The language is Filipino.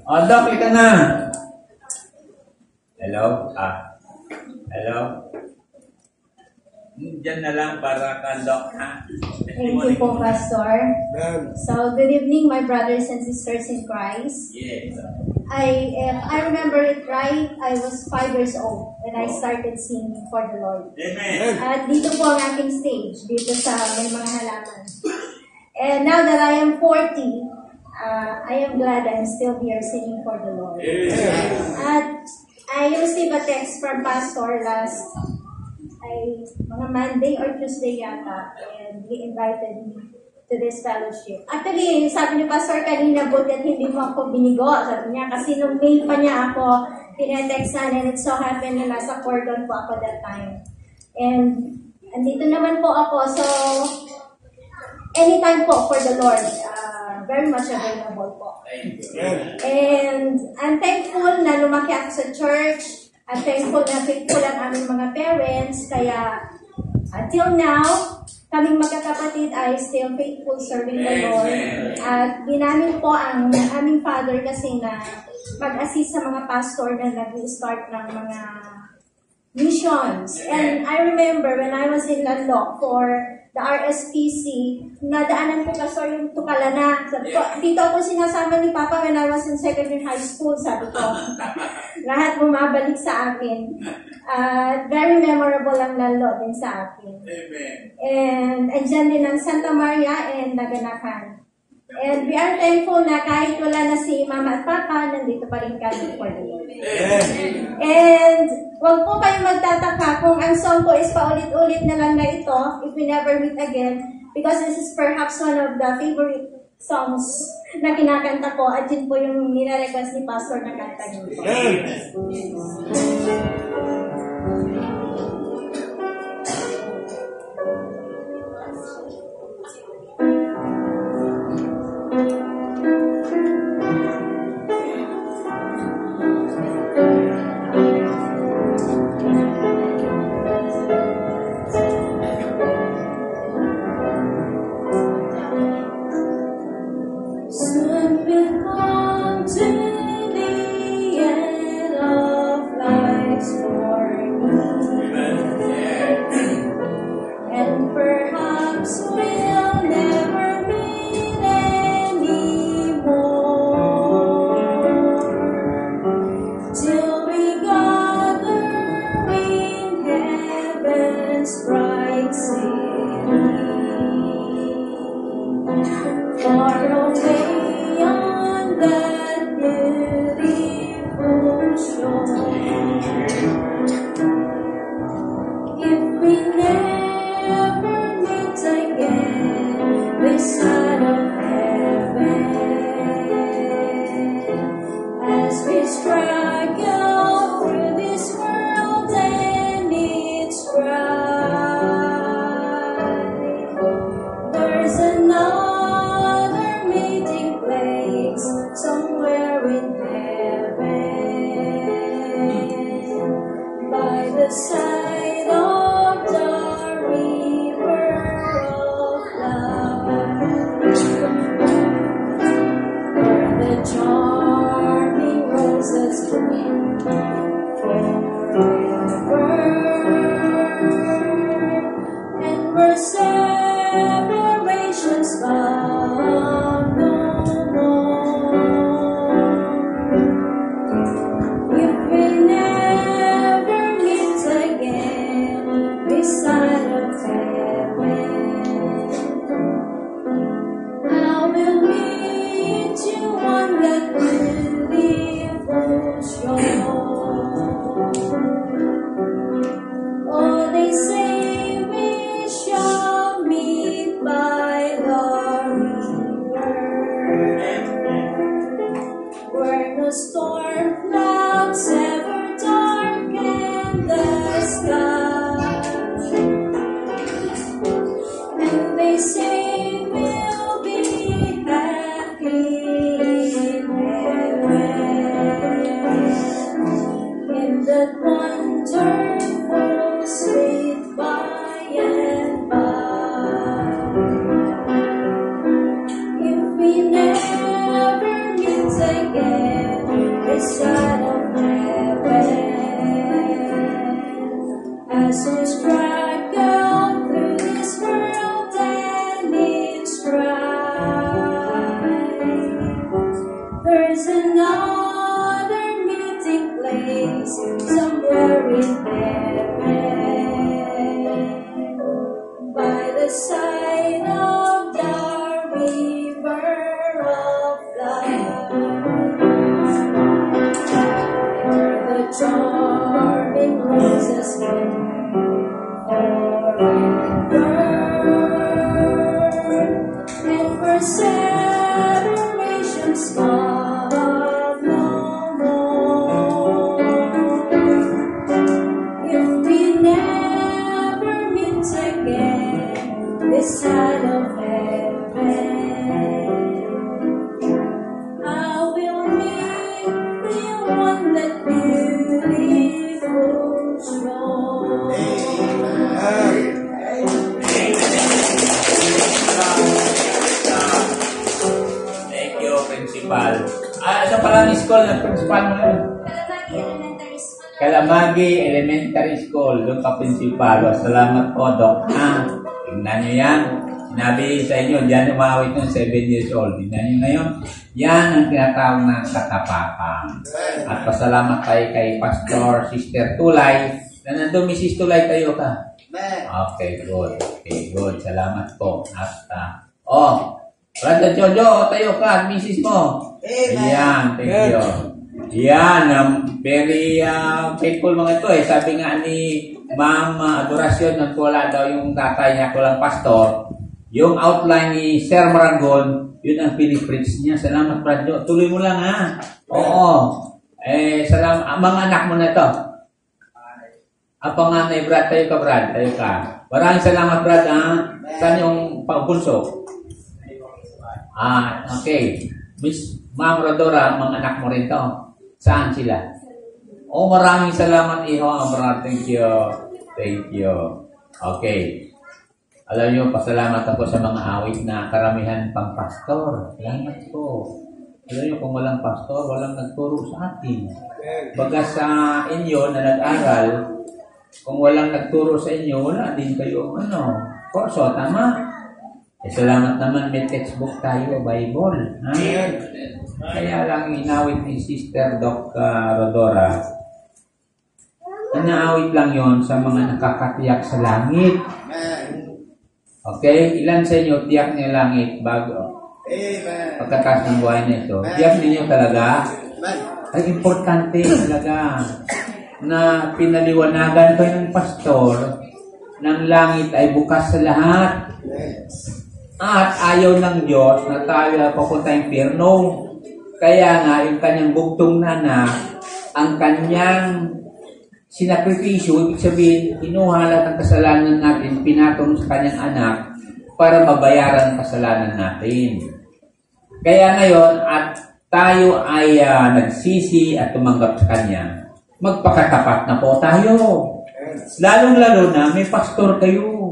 Oh, Doc, ika na. Hello? Hello? Diyan na lang para ka, Doc, ha? Thank you po, Pastor. So, good evening, my brothers and sisters in Christ. Yes. If I remember it right, I was 5 years old when I started singing for the Lord. Amen. At dito po ang aking stage, dito sa may mga halaman. And now that I am 40, I am glad I'm still here singing for the Lord. Amen. At I received a text from Pastor mga Monday or Tuesday yata, and he invited me to this fellowship. Actually, sabi ni Pastor kanina, buti at hindi mo ako binigo. Sabi niya, kasi nung mail pa niya ako, tinetextan, and it so happened na nasa cordon po ako that time. And andito naman po ako, so anytime po for the Lord, very much available po. And I'm thankful na lumaki ako sa church. I'm thankful na faithful ang aming mga parents, kaya until now, kaming magkakapatid ay still faithful serving the Lord. At ginamit po ang aming father kasi na mag-assist sa mga pastor na nag-start ng mga missions. And I remember when I was in Landok for the RSPC, nadaanan ko pastor yung Tukalana. Sabi ko, dito ako sinasama ni Papa when I was in secondary high school, sabi ko. Lahat bumabalik sa akin. Very memorable ang lalo din sa akin. Amen. And dyan din ang Santa Maria and Naganakan. And we are thankful na kahit wala na si Mama at Papa, nandito pa rin kami for the Lord. And wag po kayo magtataka kung ang song ko is paulit-ulit na lang na ito, if we never meet again, because this is perhaps one of the favorite songs na kinakanta ko, at yun po yung nire-request ni Pastor na kanta niyo po. If we never meet again. again this side of heaven. As we struggle through this world and its strife, there's another meeting place somewhere in heaven, by the side of the river of life, where the charming roses bloom forever, and where separations come no more. If we never meet again this side of heaven, I will meet the one that beautiful strong. Thank you, Principal. Ano pala ang school ng Principal mo yun? Kalamagi Elementary School. Kalamagi Elementary School. Doon ka, Principal. Salamat po, Doc. Tingnan nyo yan. Sinabi sa inyo, diyan umawit ng 7 years old. Tingnan nyo ngayon. Yan ang tinatawag na katapatan. At pasalamat tayo kay Pastor Sister Tulay. Na nandun, Mrs. Tulay, tayo ka. Okay, good. Okay, good. Salamat po. At, Brother Jojo, tayo ka, Mrs. mo. Ayan, thank you. Yan, very faithful mga ito eh. Sabi nga ni Ma'am Adorasyon, nagwala daw yung tatay niya, walang pastor. Yung outline ni Sir Maragon, yun ang pinipreach niya. Salamat, Brad Jo. Tuloy mo lang, ha? Oo. Salamat. Mga anak mo na ito. Ang panganay, Brad, tayo ka, Brad. Tayo ka. Maraming salamat, Brad, ha? Saan yung pagpulso? Okay. Miss Ma'am Rodora, mga anak mo rin to. Saan sila? Maraming salamat, Iho. Brad, thank you. Thank you. Okay. Alam niyo, pasalamat ako sa mga awit na karamihan pang pastor. Salamat po. Alam niyo, kung walang pastor, walang nagturo sa atin. Baga sa inyo na nag-aral, kung walang nagturo sa inyo, wala din kayo, kurso, tama? Salamat naman, may textbook tayo, Bible. Kaya lang inawit ni Sister Doc Rodora. Inaawit lang yon sa mga nakakatiyak sa langit. Okay? Ilan sa inyo tiyak niya langit bago? Pagkatas ng buhay na ito. Tiyak ninyo talaga? Ay, importante talaga na pinaliwanagan kayo ng pastor ng langit ay bukas sa lahat. At ayaw ng Diyos na tayo papunta ng impyerno. Kaya nga, yung kanyang bugtong na anak, ang kanyang sinakripisyo, ibig sabihin, kinuha lahat ng kasalanan natin, pinatong sa kanyang anak para mabayaran ang kasalanan natin. Kaya ngayon, at tayo ay nagsisi at tumanggap sa kanya, magpakatapat na po tayo. Lalong-lalo na, may pastor kayo.